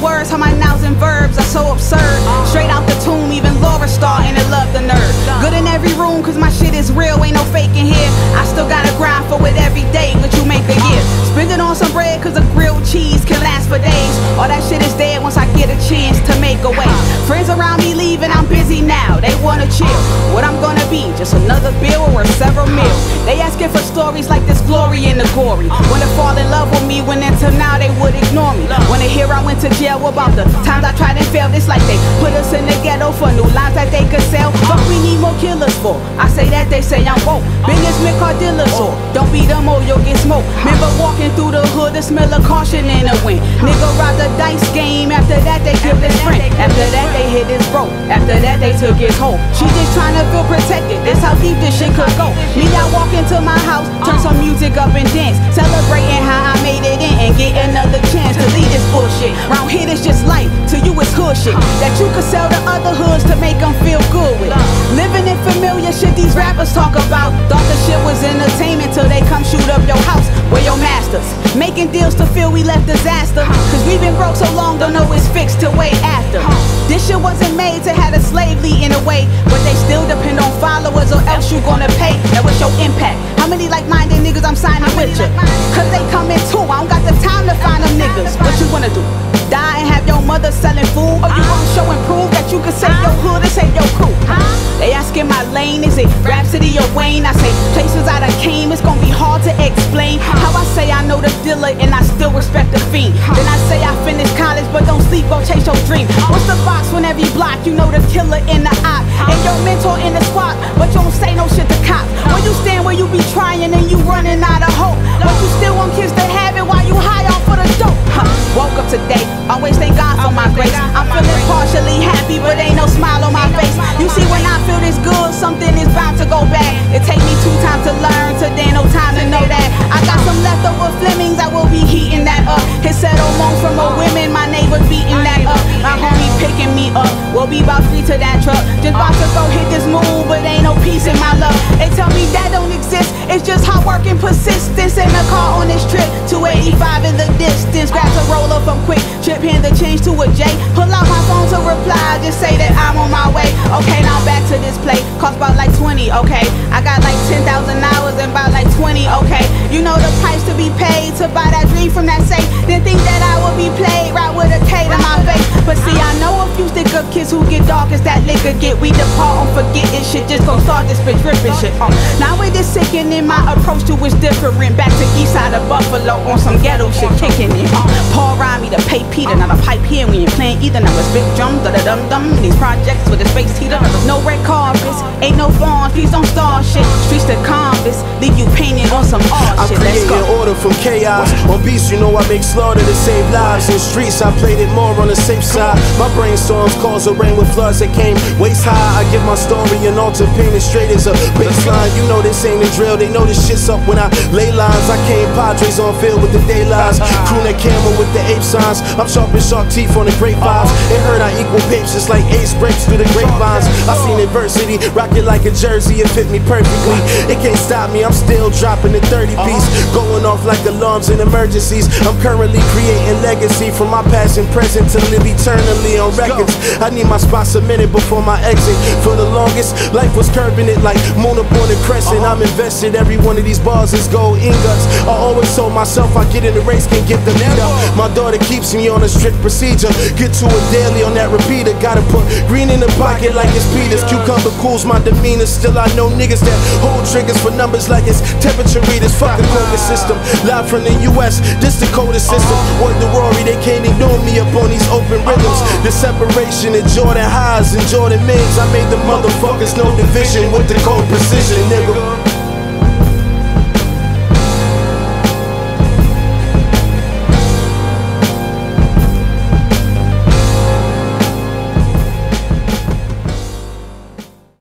words, how my nouns and verbs are so absurd. Straight out the tomb, even Laura starting to love the nerd. Good in every room, cause my shit is real, ain't no faking here. I still gotta grind for it every day, what you make a year. Spend it on some bread, cause a grilled cheese can last for days. All that shit is dead once I get a chance to make a way. Friends around me leaving, I'm busy now, they wanna chill. What I'm gonna be, just another bill or several meals. They asking for stories like this glory in the gory. Wanna fall in love with me, when until now they would ignore me. Wanna hear I went to jail about the times I tried and failed. It's like they put us in the ghetto for new lines that they could sell. Fuck we need more killers for. I say that, they say I'm woke. Businessmen car dealers or don't beat them or you'll get smoked. Remember walking through the hood, the smell of caution in the wind. Nigga robbed the dice game, after that they killed his friend. After that they hit his bro, after that they took his hoe. She just trying to feel protected, that's how deep this shit could go. Me I walk into my house, turn some music up and dance, celebrating how I made it in and get another chance to leave this bullshit. Round here it's just life, to you it's hood shit that you could sell to other hoods to make them feel good with. Living in familiar shit these rappers talk about. Thought the shit was entertainment till they come shoot up your house. Where your masters making deals to feel we left disaster. Cause we been broke so long, don't know it's fixed till way after. This shit wasn't made to have a slave lead in a way, but they still depend on followers or else you gonna pay. Now what's your impact? How many like-minded niggas I'm signing with you? Cause they coming too, I don't got the time to find them niggas. What you wanna do? Die and have your mother selling food? Or you wanna show and prove that you can save your hood and save your crew? They asking my lane, is it Rhapsody or Wayne? I say places I done came, it's gonna be hard to explain. How I say I know the dealer and I still respect the fiend. Then I say I finished college but don't sleep, go chase your dream. What's the box when every block you know the killer in the op? And your mentor in the squad, but you don't say no shit to cops. Where you stand where you be trying and you running out of hope, but you still want kids to have it while you high off for the dope. Woke up today, always thank God for my grace. I'm feeling partially happy but ain't no smile on my face. You see when I feel this good, something is bound to go bad. It take me 2 times to learn, today no time to know that. I got some leftover Flemings, I will be heating that up. Hit settle moans from a women, my neighbor beating that up. My homie picking me up, we'll be about 3 to that truck. Just about to go hit this move, but ain't no peace in my love. They tell me that don't exist, it's just hard work and persistence. In the car on this trip, 285 in the distance. Grab a roller from quick, trip hand the change to a J. Pull out my phone to reply, just say that I'm on my way. Okay, now back to this play, cost about like 20, okay. I got like 10,000 hours and about like 20, okay. You know the price to be paid to buy that dream from that safe. Then think that I will be played right with a K to my face. But see, I know a few stick up kids who get dark as that liquor get. We depart on forgetting shit, just gon' start this bitch ripping shit. Now with this sickening, my approach to it's different. Back to east side of Buffalo on some ghetto shit kicking it. Paul rhyme me to pay Peter, not a pipe here, we ain't playing either. Now it's big drum, da-da-dum-dum. These projects with the space heater. No red carpets, ain't no farms, please don't start shit. Streets to canvas, leave you painted on some art shit. Let's go. I'm creating order from chaos. On beats, you know I make slaughter to save lives. In streets, I played it more on the safe side. My brainstorms cause a rain with floods that came waist high. I give my story an altar painted straight as a baseline. You know this ain't a drill, they know this shit's up when I lay lines. I came Padres on field with the daylights. Crew that camera with the ape signs. I'm sharp as shark teeth on the grape vibes. It heard I equal papes just like ace breaks through the grapevines. I seen adversity, rock it like a jersey, it fit me perfectly. It can't stop me, I'm still dropping the 30 piece. Going off like alarms in emergencies. I'm currently creating legacy from my past and present to live eternally on records. I need my spot cemented before my exit. For the longest, life was curving it like moon upon a crescent. I'm invested, every one of these bars is gold ingots. I always told myself I get in the race, can get the lead up. My daughter keeps me on a strict procedure. Get to it daily on that repeater. Gotta put green in the pocket like it's Peter's. Cucumber cools my demeanor. Still I know niggas that hold triggers for numbers like it's temperature readers. Fuck the Conway system. Live from the US, this the coldest system. Word to Rory, they can't ignore me up on these open rhythms. The separation of Jordan highs and Jordan mids. I made the motherfuckers no division with the cold precision, nigga.